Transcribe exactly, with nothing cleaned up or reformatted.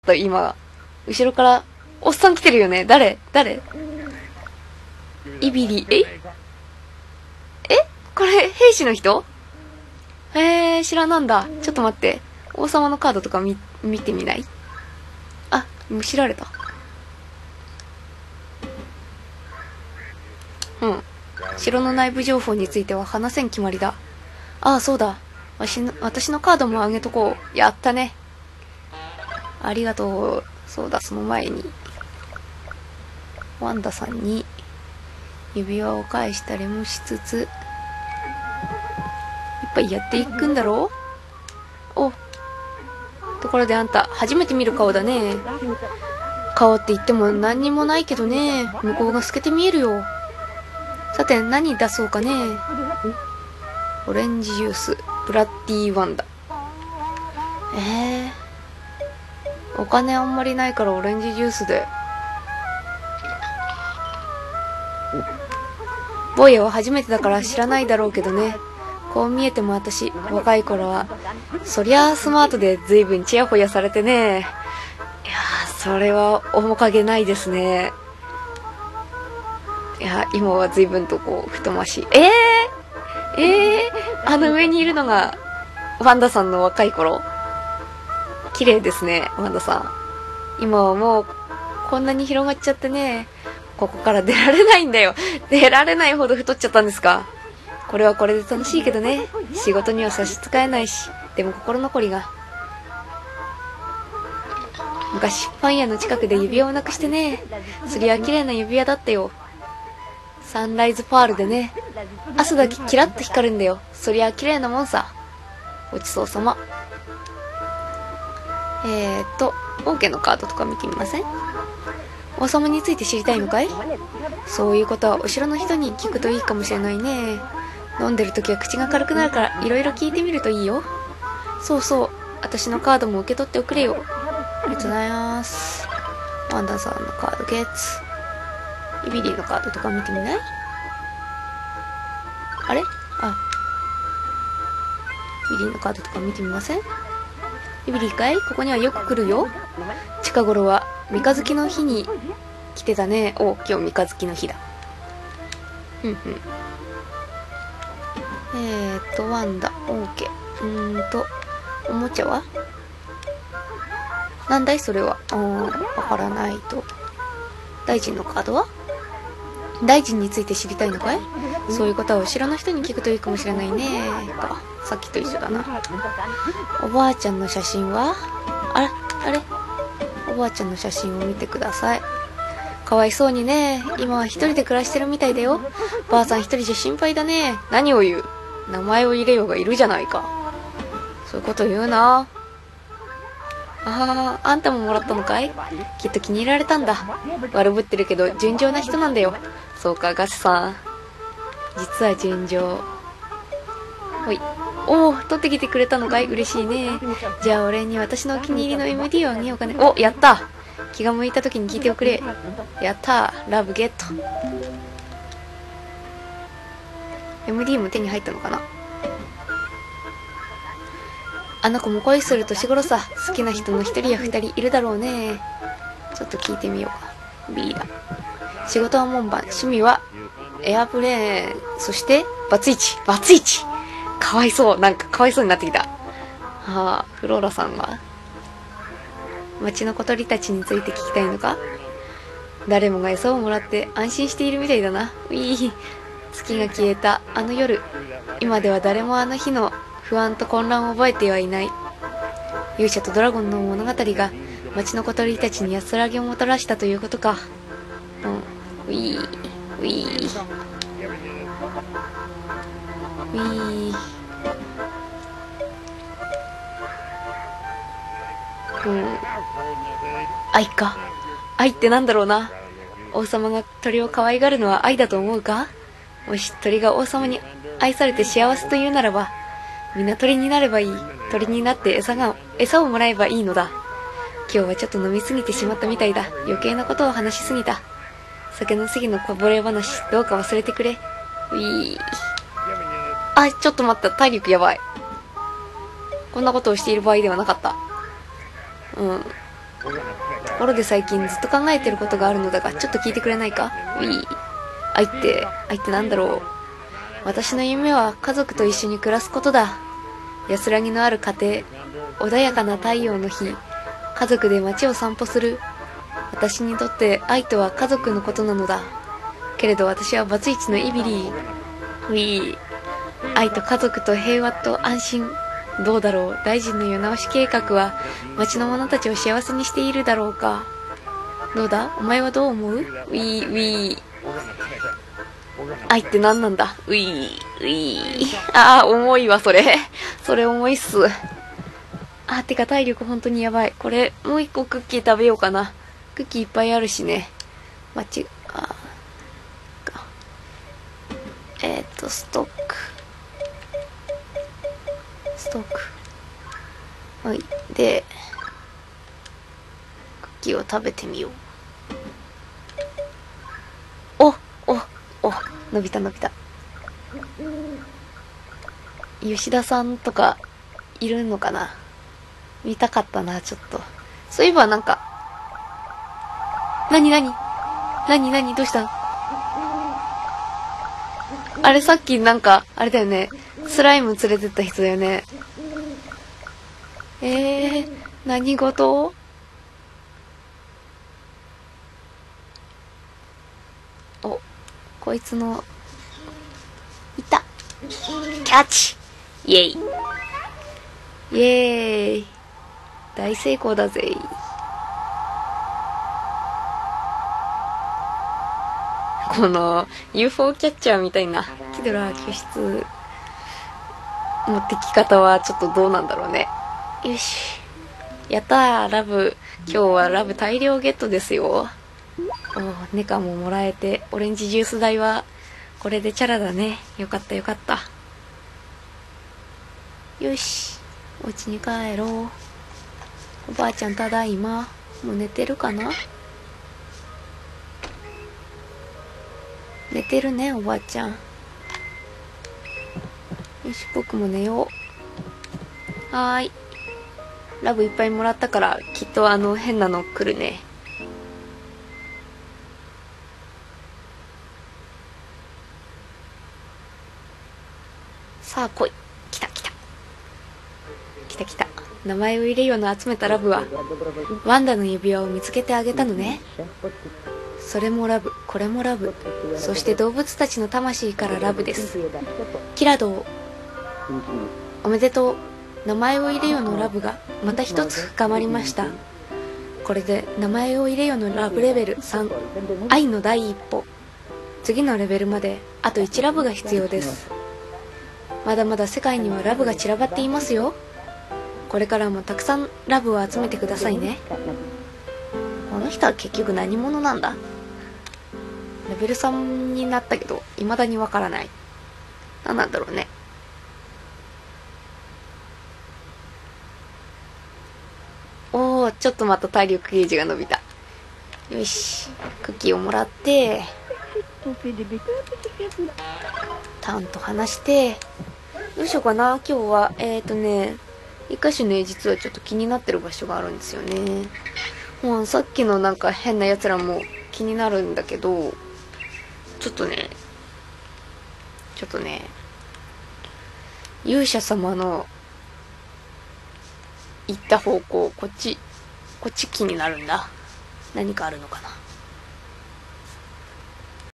た、今。後ろから、おっさん来てるよね。誰誰イビリ、ええこれ、兵士の人？へえー、知らなんだ。ちょっと待って。王様のカードとか見、見てみない？あ、むしられた。うん。城の内部情報については話せん決まりだ。ああ、そうだ。わしの、私のカードもあげとこう。やったね。ありがとう。そうだ、その前に。ワンダさんに、指輪を返したりもしつつ、いっぱいやっていくんだろう？お。ところであんた、初めて見る顔だね。顔って言っても何にもないけどね。向こうが透けて見えるよ。さて、何出そうかね。オレンジジュース、ブラッディーワンダ。えー、お金あんまりないからオレンジジュースで。坊やは初めてだから知らないだろうけどね。こう見えても私、若い頃は、そりゃあスマートで随分チヤホヤされてね。いやー、それは面影ないですね。いや、今は随分とこう、太ましい。えー、えー、あの上にいるのが、ワンダさんの若い頃。綺麗ですね、ワンダさん。今はもう、こんなに広がっちゃってね。ここから出られないんだよ。出られないほど太っちゃったんですか。これはこれで楽しいけどね。仕事には差し支えないし。でも心残りが。昔、パン屋の近くで指輪をなくしてね。そりゃ綺麗な指輪だったよ。サンライズパールでね。朝だけキラッと光るんだよ。そりゃ綺麗なもんさ。ごちそうさま。えーっと、オーケーのカードとか見てみません？王様について知りたいのかい？そういうことはお城の人に聞くといいかもしれないね。飲んでる時は口が軽くなるからいろいろ聞いてみるといいよ。そうそう。私のカードも受け取っておくれよ。ありがとうございます。ワンダさんのカードゲッツ。イビリーのカードとか見てみない？あれ？あ。イビリーのカードとか見てみません？イビリーかい？ここにはよく来るよ。近頃は三日月の日に来てたね。お、今日三日月の日だ。ふんふん。えーっと、ワンダ、オーケー。うーんと、おもちゃは？なんだいそれは。あー、わからないと。大臣のカードは？大臣について知りたいのかい？そういうことは後ろの人に聞くといいかもしれないね。か。さっきと一緒だな。おばあちゃんの写真は？あれ？あれ？おばあちゃんの写真を見てください。かわいそうにね。今は一人で暮らしてるみたいだよ。ばあさん一人じゃ心配だね。何を言う？名前を入れようがいるじゃないか。そういうこと言うな。ああ、あんたももらったのかい？きっと気に入られたんだ。悪ぶってるけど純情な人なんだよ。そうか、ガシさん。実は純情。ほい。おお、取ってきてくれたのかい？嬉しいね。じゃあお礼に私のお気に入りの エムディー をあげようかね。お、やった！気が向いた時に聞いておくれ。やったー、ラブゲット。エムディー も手に入ったのかな？あの子も恋する年頃さ。好きな人の一人や二人いるだろうね。ちょっと聞いてみようか。B だ。仕事は門番。趣味はエアプレーン。そして、バツイチ。バツイチかわいそう。なんかかわいそうになってきた。はあ、フローラさんは町の小鳥たちについて聞きたいのか？誰もが餌をもらって安心しているみたいだな。うい月が消えたあの夜。今では誰もあの日の不安と混乱を覚えてはいない。勇者とドラゴンの物語が町の小鳥たちに安らぎをもたらしたということか。うん。ウィー、ウィー。ウィー。うん。愛か。愛ってなんだろうな。王様が鳥を可愛がるのは愛だと思うか？もし鳥が王様に愛されて幸せというならば、みんな鳥になればいい。鳥になって餌が、餌をもらえばいいのだ。今日はちょっと飲みすぎてしまったみたいだ。余計なことを話しすぎた。酒の次のこぼれ話、どうか忘れてくれ。ういー。あ、ちょっと待った。体力やばい。こんなことをしている場合ではなかった。うん。 ところで最近ずっと考えてることがあるのだが、ちょっと聞いてくれないか？ウィー。愛って、愛ってなんだろう。私の夢は家族と一緒に暮らすことだ。安らぎのある家庭、穏やかな太陽の日、家族で街を散歩する。私にとって愛とは家族のことなのだ。けれど私はバツイチのイビリー。ウィー。愛と家族と平和と安心。どうだろう。大臣の世直し計画は町の者たちを幸せにしているだろうか。どうだお前はどう思う？ウィーウィー。愛って何なんだ？ウィーウィー。ああ、重いわ、それ。それ重いっす。あ、てか体力本当にやばい。これ、もう一個クッキー食べようかな。クッキーいっぱいあるしね。まち、あえっと、ストック。ストック。はい。で、クッキーを食べてみよう。おおお伸びた伸びた。吉田さんとか、いるのかな？見たかったな、ちょっと。そういえばなんか、なになになになにどうしたの？あれさっきなんか、あれだよね。スライム連れてった人だよね。えー、何事？お、こいつの、いた。キャッチ！イェイ。イェーイ。大成功だぜ。この ユーフォー キャッチャーみたいなキドラ救出持ってき方はちょっとどうなんだろうね。よし。やったー、ラブ。今日はラブ大量ゲットですよ。おー、ネカももらえて、オレンジジュース代はこれでチャラだね。よかったよかった。よし。お家に帰ろう。おばあちゃんただいま。もう寝てるかな？寝てるね、おばあちゃん。よし、僕も寝よう。はーい。ラブいっぱいもらったから、きっとあの変なの来るね。さあ来い。来た来た。来た来た。名前を入れようの集めたラブは、ワンダの指輪を見つけてあげたのね。それもラブ、これもラブ。そして動物たちの魂からラブです。キラドー、おめでとう。名前を入れよのラブがまた一つ深まりました。これで名前を入れよのラブレベルさん、愛の第一歩。次のレベルまであといちラブが必要です。まだまだ世界にはラブが散らばっていますよ。これからもたくさんラブを集めてくださいね。この人は結局何者なんだ？レベルさんになったけど未だにわからない。何なんだろうね。おー、ちょっとまた体力ゲージが伸びた。よし、クッキーをもらってタンと話して、どうしようかな。今日はえーとね一箇所ね、実はちょっと気になってる場所があるんですよね。もうさっきのなんか変なやつらも気になるんだけど、ちょっとねちょっとね勇者様の行った方向、こっちこっち気になるんだ。何かあるのかな。